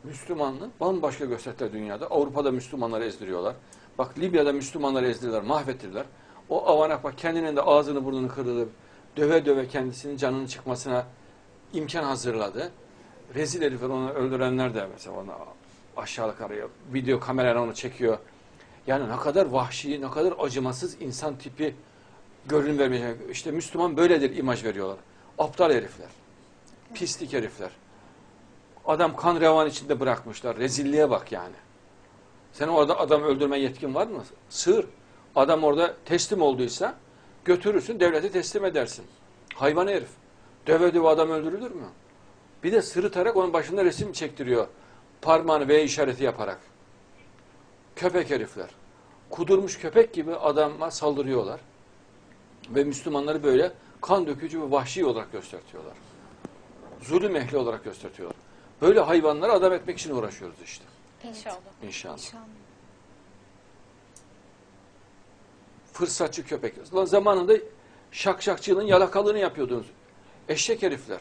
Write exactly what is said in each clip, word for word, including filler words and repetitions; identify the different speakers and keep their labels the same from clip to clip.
Speaker 1: Müslümanlığı bambaşka gösterdiler dünyada. Avrupa'da Müslümanları ezdiriyorlar. Bak Libya'da Müslümanları ezdirdiler, mahvettirdiler. O avanak bak kendinin de ağzını burnunu kırılıp döve döve kendisinin canının çıkmasına imkan hazırladı. Rezil herifler, onu öldürenler de mesela onu aşağılık arıyor. Video kamerayla onu çekiyor. Yani ne kadar vahşi, ne kadar acımasız insan tipi görünüm vermeye. İşte Müslüman böyledir imaj veriyorlar. Aptal herifler. Pislik herifler. Adam kan revan içinde bırakmışlar. Rezilliğe bak yani. Sen orada adam öldürme yetkin var mı? Sığır. Adam orada teslim olduysa götürürsün, devlete teslim edersin. Hayvan herif. Döve döve adam öldürülür mü? Bir de sırıtarak onun başında resim çektiriyor. Parmağını V işareti yaparak. Köpek herifler. Kudurmuş köpek gibi adama saldırıyorlar. Ve Müslümanları böyle kan dökücü ve vahşi olarak gösteriyorlar. Zulüm ehli olarak gösteriyorlar. Böyle hayvanları adam etmek için uğraşıyoruz işte.
Speaker 2: İnşallah.
Speaker 1: İnşallah.
Speaker 2: İnşallah.
Speaker 1: Fırsatçı köpek. Zamanında şakşakçılığın yalakalığını yapıyordunuz. Eşek herifler.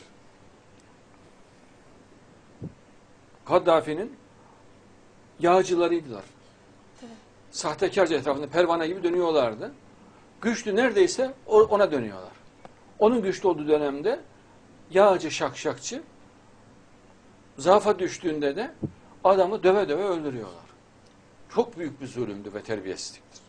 Speaker 1: Gaddafi'nin yağcılarıydılar.
Speaker 2: Evet.
Speaker 1: Sahtekarca etrafında pervane gibi dönüyorlardı. Güçlü neredeyse ona dönüyorlar. Onun güçlü olduğu dönemde yağcı şakşakçı zaafa düştüğünde de adamı döve döve öldürüyorlar. Çok büyük bir zulümdü ve terbiyesizliktir.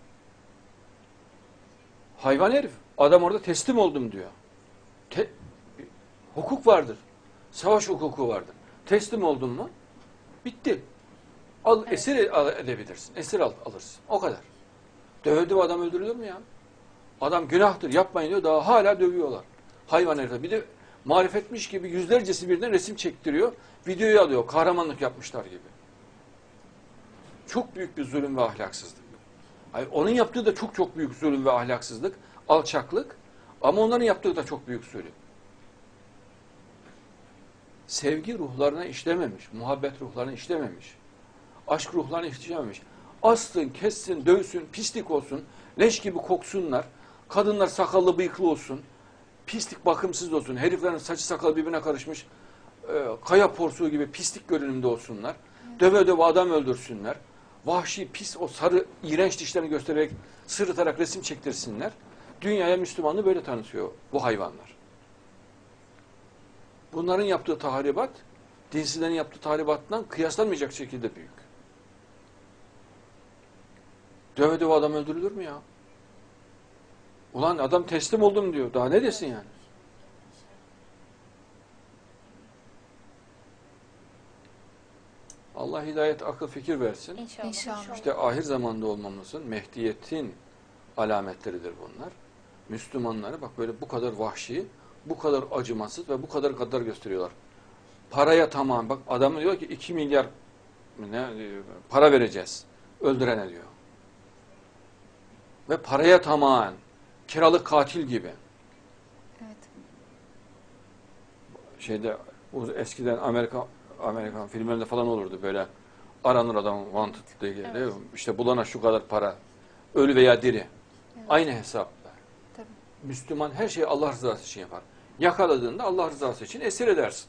Speaker 1: Hayvan herif. Adam orada teslim oldum diyor. Te hukuk vardır. Savaş hukuku vardır. Teslim oldun mu bitti. Al, evet. Esir al, edebilirsin. Esir al, alırsın. O kadar. Dövdü adam öldürülür mü ya? Adam günahtır yapmayın diyor. Daha hala dövüyorlar. Hayvan herif. Bir de marifetmiş gibi yüzlercesi birden resim çektiriyor. Videoyu alıyor. Kahramanlık yapmışlar gibi. Çok büyük bir zulüm ve ahlaksızlık. Hayır, onun yaptığı da çok çok büyük zulüm ve ahlaksızlık. Alçaklık. Ama onların yaptığı da çok büyük zulüm. Sevgi ruhlarına işlememiş. Muhabbet ruhlarına işlememiş. Aşk ruhlarına işlememiş. Astın, kessin, dövsün, pislik olsun. Leş gibi koksunlar. Kadınlar sakallı bıyıklı olsun. Pislik bakımsız olsun. Heriflerin saçı sakalı birbirine karışmış. E, kaya porsuğu gibi pislik görünümde olsunlar. Evet. Döve döve adam öldürsünler. Vahşi, pis, o sarı, iğrenç dişlerini göstererek, sırıtarak resim çektirsinler. Dünyaya Müslümanlığı böyle tanıtıyor bu hayvanlar. Bunların yaptığı tahribat, dinsizlerin yaptığı tahribattan kıyaslanmayacak şekilde büyük. Döve döve adam öldürülür mü ya? Ulan adam teslim oldum diyor. Daha ne desin yani? Allah hidayet, akıl, fikir versin.
Speaker 2: İnşallah. İnşallah.
Speaker 1: İşte ahir zamanda olmamızın, Mehdiyetin alametleridir bunlar. Müslümanları bak böyle bu kadar vahşi, bu kadar acımasız ve bu kadar gaddar gösteriyorlar. Paraya tamam. Bak adam diyor ki iki milyar ne, para vereceğiz. Öldürene diyor. Ve paraya tamam. Kiralık katil gibi.
Speaker 2: Evet.
Speaker 1: Şeyde eskiden Amerika Amerikan filmlerinde falan olurdu böyle aranır adam wanted diye. Evet. İşte bulana şu kadar para. Ölü veya diri. Evet. Aynı hesapla. Tabii. Müslüman her şeyi Allah rızası için yapar. Yakaladığında Allah rızası için esir edersin.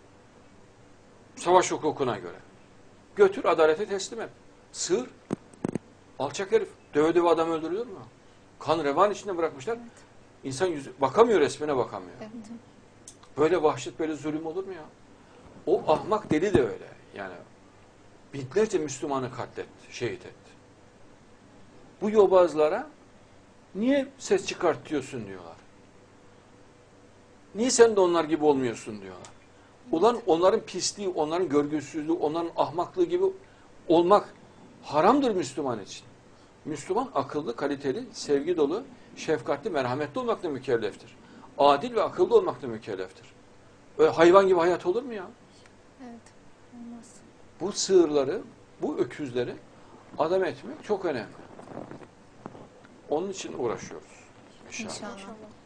Speaker 1: Savaş hukukuna göre. Götür adalete teslim et. Sığır. Alçak herif. Döve döve adam öldürülür mü? Kan revan içinde bırakmışlar. Evet. İnsan yüzü, bakamıyor, resmine bakamıyor. Evet. Böyle vahşet, böyle zulüm olur mu ya? O ahmak deli de öyle. Yani binlerce Müslümanı katletti, şehit etti. Bu yobazlara niye ses çıkartıyorsun diyorlar. Niye sen de onlar gibi olmuyorsun diyorlar. Ulan onların pisliği, onların görgüsüzlüğü, onların ahmaklığı gibi olmak haramdır Müslüman için. Müslüman akıllı, kaliteli, sevgi dolu, şefkatli, merhametli olmakla mükelleftir. Adil ve akıllı olmakla mükelleftir. Öyle hayvan gibi hayat olur mu ya?
Speaker 2: Evet, olmaz.
Speaker 1: Bu sığırları, bu öküzleri adam etmek çok önemli. Onun için uğraşıyoruz. İnşallah.
Speaker 2: İnşallah.